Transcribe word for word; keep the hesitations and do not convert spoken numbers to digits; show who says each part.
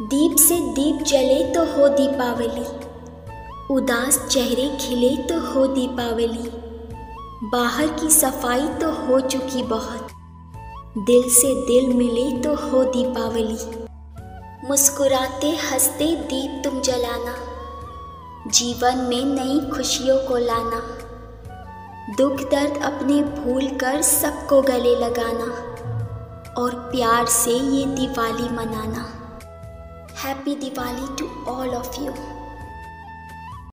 Speaker 1: दीप से दीप जले तो हो दीपावली, उदास चेहरे खिले तो हो दीपावली। बाहर की सफाई तो हो चुकी बहुत, दिल से दिल मिले तो हो दीपावली। मुस्कुराते हंसते दीप तुम जलाना, जीवन में नई खुशियों को लाना। दुख दर्द अपने भूल कर सबको गले लगाना, और प्यार से ये दिवाली मनाना। Happy Diwali to all of you.